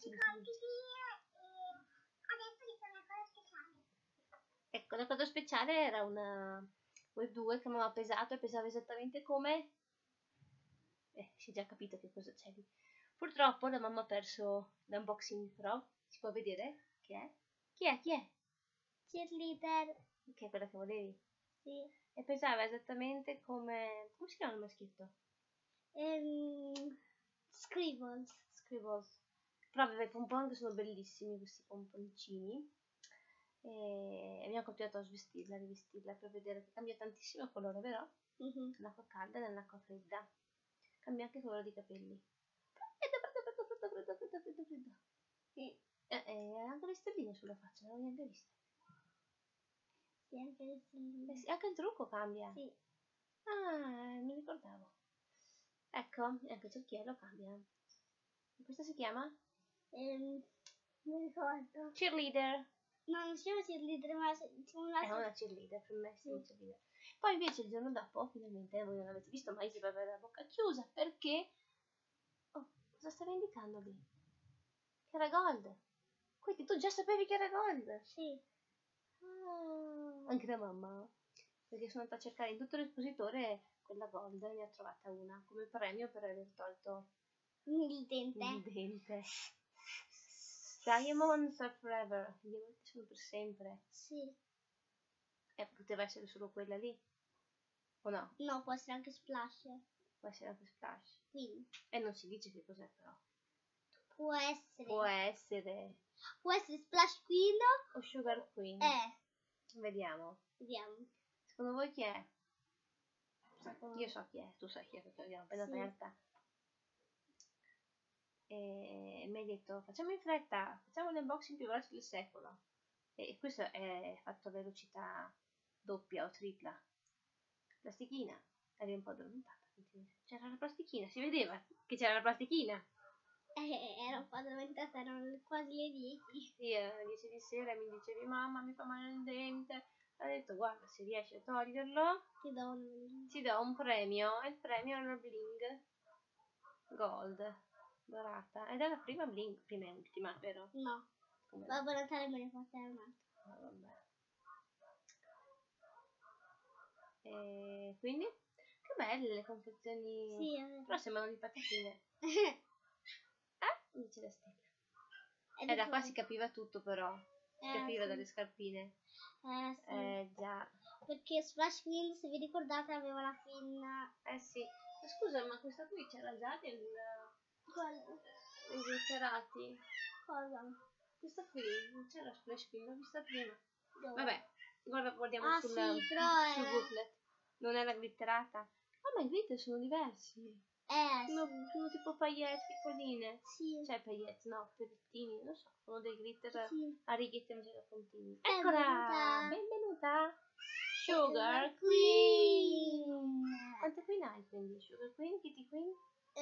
Adesso dice una cosa speciale. Ecco, la cosa speciale era una Wave 2 che mi aveva pesato e pesava esattamente come... si è già capito che cosa c'è lì. Purtroppo la mamma ha perso l'unboxing, però si può vedere che è. Chi è? Chi è? Cheerleader. Che è quella che volevi? Sì. E pesava esattamente come... Come si chiama il maschietto? Scribbles. Scribbles. Però aveva i pompon che sono bellissimi, questi pomponcini. E abbiamo continuato a svestirla, rivestirla per vedere che cambia tantissimo il colore, vero? Nell'acqua calda e nell'acqua fredda. Cambia anche il colore dei capelli. Freddo. E anche le stelline sulla faccia, non le ho neanche viste. Sì, anche le stelline. Sì, anche il trucco cambia. Sì. Ah, mi ricordavo. Ecco, anche il cerchiello cambia. Questa si chiama? Non mi ricordo. Cheerleader. No, non si chiama cheerleader, ma si chiama un È altro. una cheerleader, per me sì, una cheerleader. Poi invece il giorno dopo, finalmente, voi non avete visto mai, si va avere la bocca chiusa, perché... Oh, cosa stava indicando lì? Che era gold. Quindi tu già sapevi che era gold? Sì. Ah, anche la mamma. Perché sono andata a cercare in tutto l'espositore quella gold e ne ho trovata una come premio per aver tolto Il dente. il dente. Diamonds are forever. I diamanti sono per sempre. Sì. E poteva essere solo quella lì? O no? No, può essere anche Splash. Può essere anche Splash. Quindi. E non si dice che cos'è però. Può essere. Può essere. Può essere Splash Queen. O Sugar Queen. Vediamo. Vediamo. Secondo voi chi è? Io so chi è, tu sai chi è perché abbiamo appena aperta. E mi hai detto facciamo in fretta, facciamo l'unboxing più veloce del secolo. E questo è fatto a velocità doppia o tripla. Plastichina, eri un po' addormentata. C'era la plastichina, si vedeva che c'era la plastichina. Ero un po' addormentata, erano quasi le 10. Sì, alle 10 di sera mi dicevi mamma mi fa male il dente. Ho detto guarda se riesci a toglierlo ti do un premio e il premio è una bling gold dorata ed è la prima bling, prima e ultima, vero? No. Come Babbo Natale me ne fa un'altra. vabbè. E quindi che belle le confezioni. Sì, è vero. Però sembrano di patatine. Dice la stella. E Da qua si capiva tutto però. Si capiva sì. dalle scarpine. Sì. Già. Perché Splash Queen, se vi ricordate, aveva la pinna. Sì. Ma scusa, ma questa qui c'era già nel... glitterati? Cosa? Questa qui non c'era Splash Queen, l'ho vista prima. Dove? Vabbè, guardiamo sul booklet. Non era glitterata. Ah, ma i glitter sono diversi. Sono tipo paillette piccoline. Sì. Cioè paillette, no, pellettini, non so. Sono dei glitter a righette invece da puntini. Eccola! Benvenuta! Sugar Queen! Quante queen hai quindi? Sugar Queen, Kitty Queen?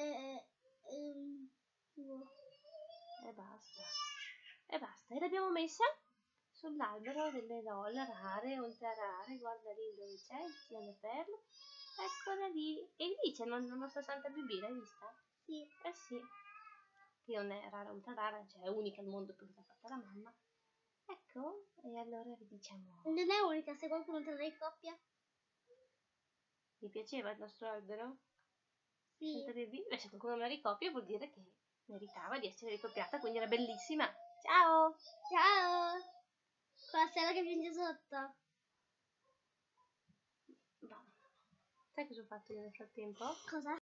E basta. E l'abbiamo messa sull'albero delle doll rare, ultra rare. Guarda lì dove c'è il piano perlo. Eccola lì. E lì c'è la nostra Santa Bibi, l'hai vista? Sì. Sì. Che non è rara, ultra rara, cioè è unica al mondo perché l'ha fatta la mamma. Ecco, e allora vi diciamo... Non è unica, se qualcuno te la ricoppia. Vi piaceva il nostro albero? Sì. Santa Bibi? Beh, se qualcuno me la ricopia vuol dire che meritava di essere ricopiata, quindi era bellissima. Ciao! Ciao! Con la stella che piange sotto. Sai cosa ho fatto io nel frattempo? Cosa?